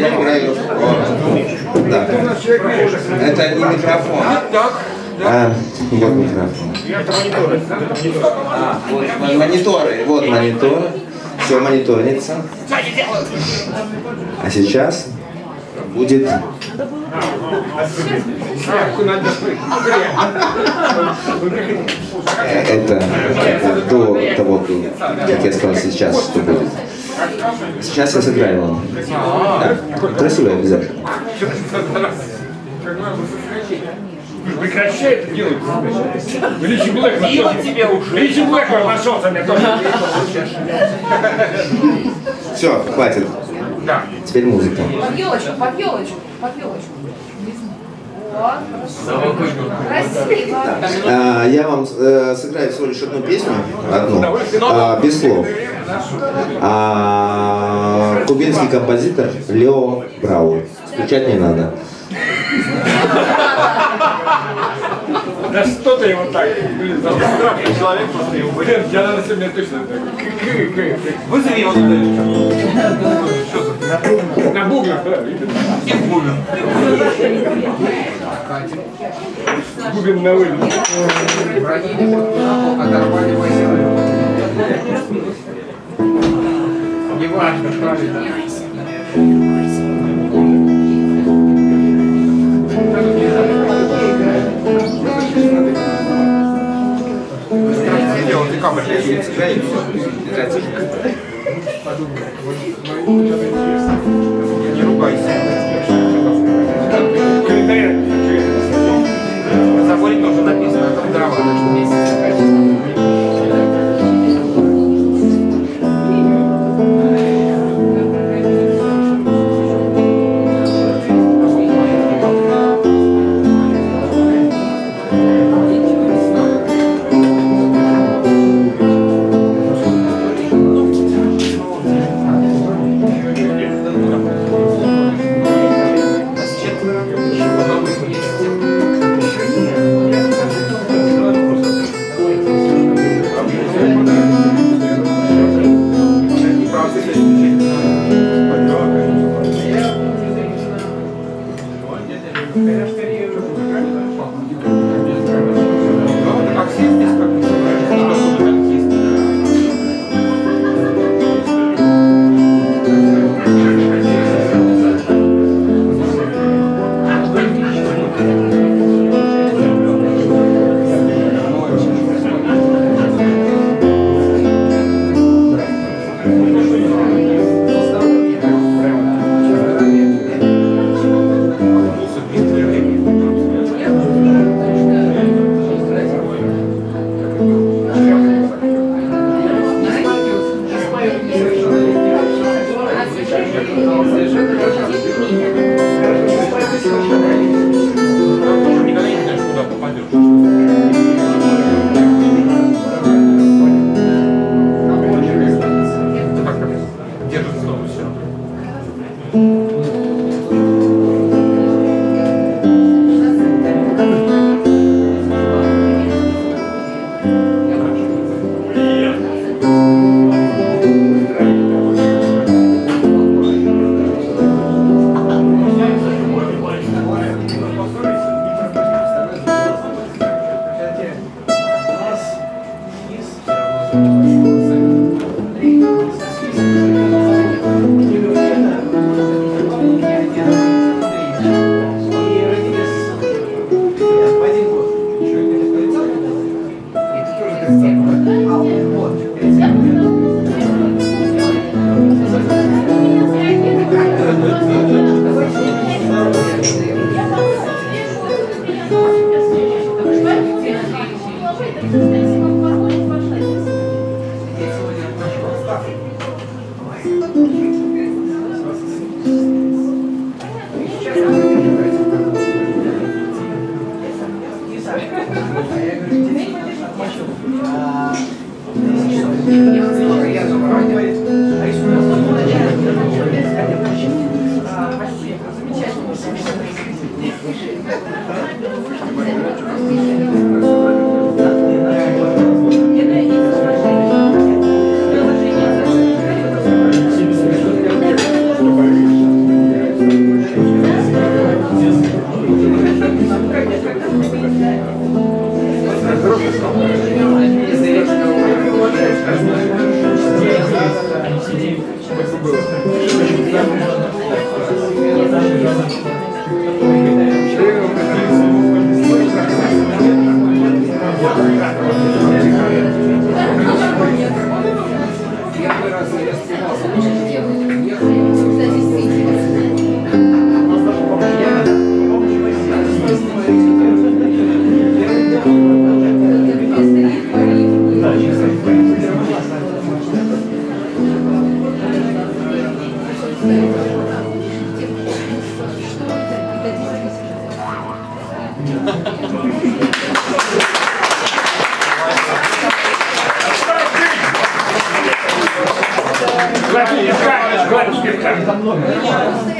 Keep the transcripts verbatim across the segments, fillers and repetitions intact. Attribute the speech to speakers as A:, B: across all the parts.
A: мне понравилось. Да. Это не микрофон. А, вот микрофон. А, вот мониторы. Вот мониторы. Все мониторится. А сейчас будет... Это, это до того, как я сказал сейчас, что будет. Сейчас я сыграю вам. Да? Красиво обязательно.
B: Прекращай это делать. Ричи Блэк нашел. тебе уже. Ричи Блэк нашелся, мне тоже.
A: Все, хватит.
B: Да.
A: Теперь музыка.
C: Под елочку, под елочку, под елочку. Вот, красиво.
A: А, я вам э, сыграю всего лишь одну песню, одну, а, без слов. А, кубинский композитор Лео Брауэр. Включать не надо.
B: Да что ты его так, блин, за страшный человек просто его, блин, я надо сегодня точно так. Вызови его туда. На бубнах, да, видишь? И бубен. Бубен на вылет. Не важно, правильно. Не ругайся. На заборе тоже написано, там дрова.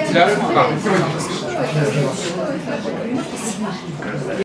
B: Для... А.